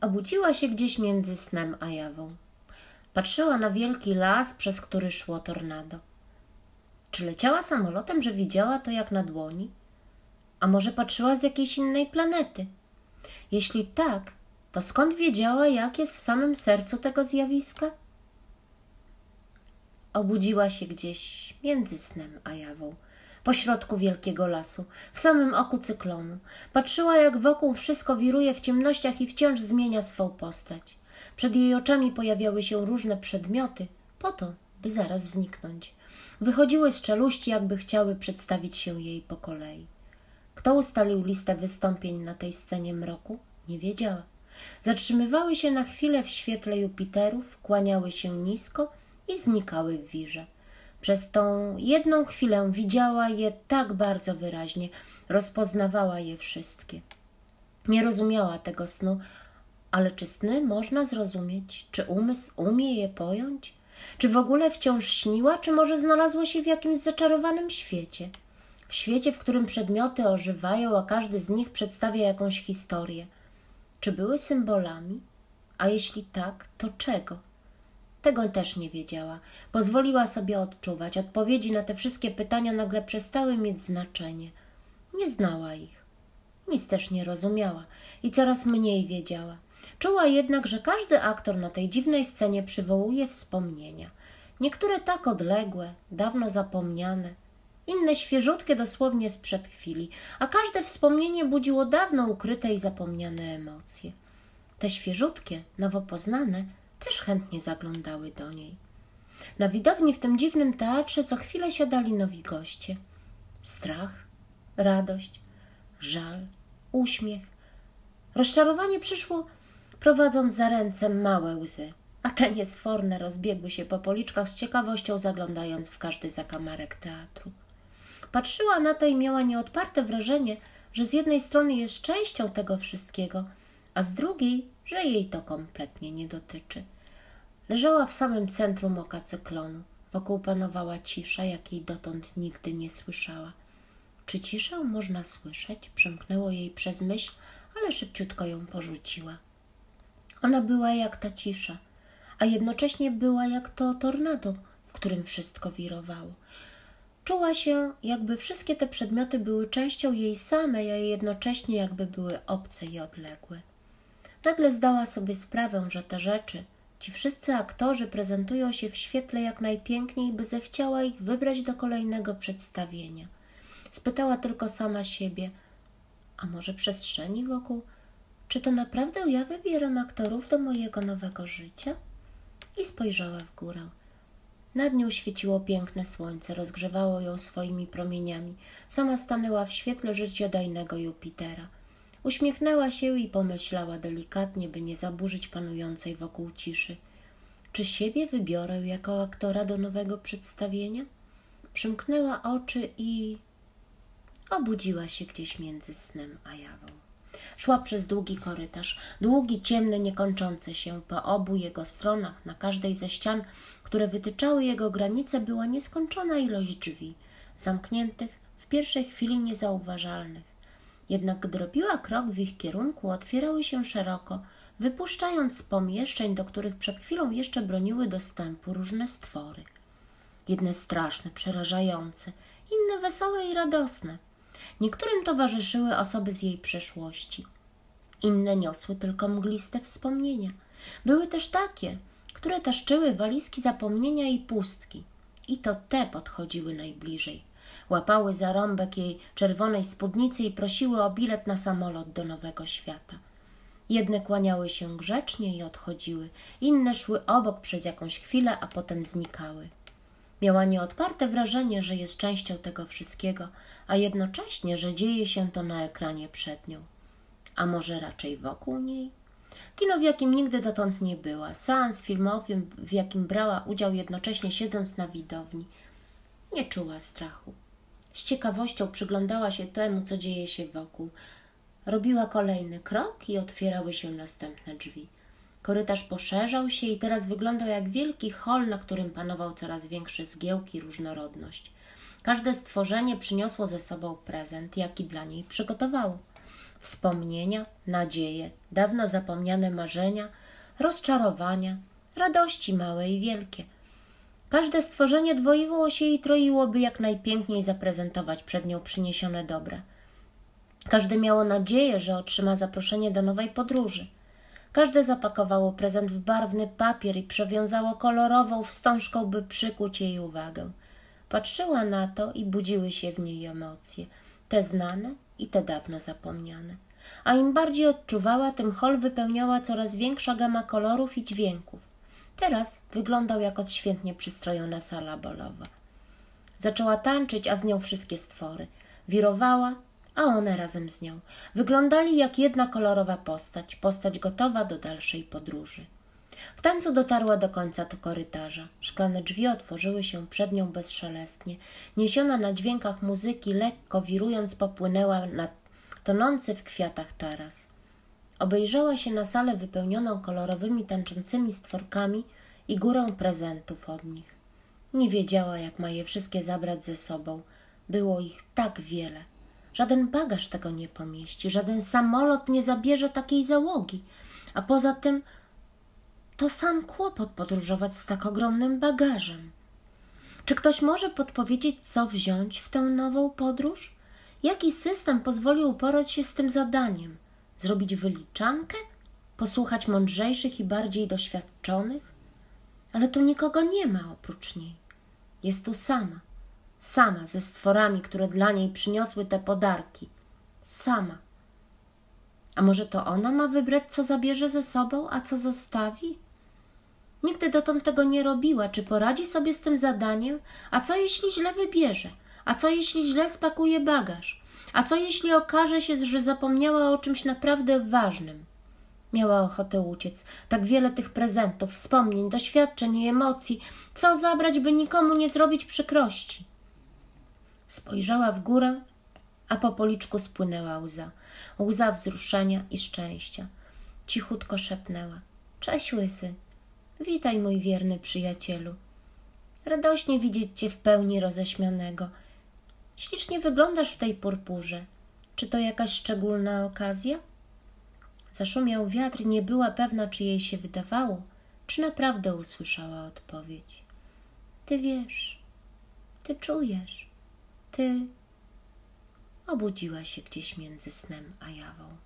Obudziła się gdzieś między snem a jawą. Patrzyła na wielki las, przez który szło tornado. Czy leciała samolotem, że widziała to jak na dłoni? A może patrzyła z jakiejś innej planety? Jeśli tak, to skąd wiedziała, jak jest w samym sercu tego zjawiska? Obudziła się gdzieś między snem a jawą, pośrodku wielkiego lasu, w samym oku cyklonu. Patrzyła, jak wokół wszystko wiruje w ciemnościach i wciąż zmienia swą postać. Przed jej oczami pojawiały się różne przedmioty, po to, by zaraz zniknąć. Wychodziły z czeluści, jakby chciały przedstawić się jej po kolei. Kto ustalił listę wystąpień na tej scenie mroku? Nie wiedziała. Zatrzymywały się na chwilę w świetle Jupiterów, kłaniały się nisko i znikały w wirze. Przez tą jedną chwilę widziała je tak bardzo wyraźnie, rozpoznawała je wszystkie. Nie rozumiała tego snu, ale czy sny można zrozumieć? Czy umysł umie je pojąć? Czy w ogóle wciąż śniła, czy może znalazła się w jakimś zaczarowanym świecie? W świecie, w którym przedmioty ożywają, a każdy z nich przedstawia jakąś historię. Czy były symbolami? A jeśli tak, to czego? Tego też nie wiedziała. Pozwoliła sobie odczuwać. Odpowiedzi na te wszystkie pytania nagle przestały mieć znaczenie. Nie znała ich. Nic też nie rozumiała i coraz mniej wiedziała. Czuła jednak, że każdy aktor na tej dziwnej scenie przywołuje wspomnienia. Niektóre tak odległe, dawno zapomniane, inne świeżutkie dosłownie sprzed chwili, a każde wspomnienie budziło dawno ukryte i zapomniane emocje. Te świeżutkie, nowo poznane, też chętnie zaglądały do niej. Na widowni w tym dziwnym teatrze co chwilę siadali nowi goście. Strach, radość, żal, uśmiech. Rozczarowanie przyszło, prowadząc za ręce małe łzy, a te niesforne rozbiegły się po policzkach z ciekawością, zaglądając w każdy zakamarek teatru. Patrzyła na to i miała nieodparte wrażenie, że z jednej strony jest częścią tego wszystkiego, a z drugiej, że jej to kompletnie nie dotyczy. Leżała w samym centrum oka cyklonu. Wokół panowała cisza, jakiej dotąd nigdy nie słyszała. Czy ciszę można słyszeć? Przemknęło jej przez myśl, ale szybciutko ją porzuciła. Ona była jak ta cisza, a jednocześnie była jak to tornado, w którym wszystko wirowało. Czuła się, jakby wszystkie te przedmioty były częścią jej samej, a jednocześnie jakby były obce i odległe. Nagle zdała sobie sprawę, że te rzeczy, ci wszyscy aktorzy prezentują się w świetle jak najpiękniej, by zechciała ich wybrać do kolejnego przedstawienia. Spytała tylko sama siebie, a może przestrzeni wokół? Czy to naprawdę ja wybieram aktorów do mojego nowego życia? I spojrzała w górę. Nad nią świeciło piękne słońce, rozgrzewało ją swoimi promieniami. Sama stanęła w świetle życiodajnego Jupitera. Uśmiechnęła się i pomyślała delikatnie, by nie zaburzyć panującej wokół ciszy. Czy siebie wybiorę jako aktora do nowego przedstawienia? Przymknęła oczy i obudziła się gdzieś między snem a jawą. Szła przez długi korytarz, długi, ciemny, niekończący się. Po obu jego stronach, na każdej ze ścian, które wytyczały jego granice, była nieskończona ilość drzwi, zamkniętych, w pierwszej chwili niezauważalnych. Jednak gdy robiła krok w ich kierunku, otwierały się szeroko, wypuszczając z pomieszczeń, do których przed chwilą jeszcze broniły dostępu, różne stwory. Jedne straszne, przerażające, inne wesołe i radosne. Niektórym towarzyszyły osoby z jej przeszłości. Inne niosły tylko mgliste wspomnienia. Były też takie, które taszczyły walizki zapomnienia i pustki. I to te podchodziły najbliżej. Łapały za rąbek jej czerwonej spódnicy i prosiły o bilet na samolot do nowego świata. Jedne kłaniały się grzecznie i odchodziły, inne szły obok przez jakąś chwilę, a potem znikały. Miała nieodparte wrażenie, że jest częścią tego wszystkiego, a jednocześnie, że dzieje się to na ekranie przed nią. A może raczej wokół niej? Kino, w jakim nigdy dotąd nie była, seans filmowy, w jakim brała udział jednocześnie siedząc na widowni. Nie czuła strachu. Z ciekawością przyglądała się temu, co dzieje się wokół. Robiła kolejny krok i otwierały się następne drzwi. Korytarz poszerzał się i teraz wyglądał jak wielki hol, na którym panował coraz większy zgiełk i różnorodność. Każde stworzenie przyniosło ze sobą prezent, jaki dla niej przygotowało. wspomnienia, nadzieje, dawno zapomniane marzenia, rozczarowania, radości małe i wielkie. Każde stworzenie dwoiło się i troiło, by jak najpiękniej zaprezentować przed nią przyniesione dobra. Każde miało nadzieję, że otrzyma zaproszenie do nowej podróży. Każde zapakowało prezent w barwny papier i przewiązało kolorową wstążką, by przykuć jej uwagę. Patrzyła na to i budziły się w niej emocje, te znane i te dawno zapomniane. A im bardziej odczuwała, tym hol wypełniała coraz większa gama kolorów i dźwięków. Teraz wyglądał jak odświętnie przystrojona sala balowa. Zaczęła tańczyć, a z nią wszystkie stwory. Wirowała, a one razem z nią. Wyglądali jak jedna kolorowa postać gotowa do dalszej podróży. W tańcu dotarła do końca korytarza. Szklane drzwi otworzyły się przed nią bezszelestnie. Niesiona na dźwiękach muzyki, lekko wirując, popłynęła na tonący w kwiatach taras. Obejrzała się na salę wypełnioną kolorowymi, tańczącymi stworkami i górę prezentów od nich. Nie wiedziała, jak ma je wszystkie zabrać ze sobą. Było ich tak wiele. Żaden bagaż tego nie pomieści, żaden samolot nie zabierze takiej załogi. A poza tym to sam kłopot podróżować z tak ogromnym bagażem. Czy ktoś może podpowiedzieć, co wziąć w tę nową podróż? Jaki system pozwoli uporać się z tym zadaniem? Zrobić wyliczankę? Posłuchać mądrzejszych i bardziej doświadczonych? Ale tu nikogo nie ma oprócz niej. Jest tu sama. Sama ze stworami, które dla niej przyniosły te podarki. Sama. A może to ona ma wybrać, co zabierze ze sobą, a co zostawi? Nigdy dotąd tego nie robiła. Czy poradzi sobie z tym zadaniem? A co jeśli źle wybierze? A co jeśli źle spakuje bagaż? A co jeśli okaże się, że zapomniała o czymś naprawdę ważnym? Miała ochotę uciec. Tak wiele tych prezentów, wspomnień, doświadczeń i emocji. Co zabrać, by nikomu nie zrobić przykrości? Spojrzała w górę, a po policzku spłynęła łza. Łza wzruszenia i szczęścia. Cichutko szepnęła. Cześć, łysy. Witaj, mój wierny przyjacielu. Radośnie widzieć cię w pełni roześmianego. Ślicznie wyglądasz w tej purpurze. Czy to jakaś szczególna okazja? Zaszumiał wiatr, nie była pewna, czy jej się wydawało, czy naprawdę usłyszała odpowiedź. Ty wiesz, ty czujesz, ty... Obudziła się gdzieś między snem a jawą.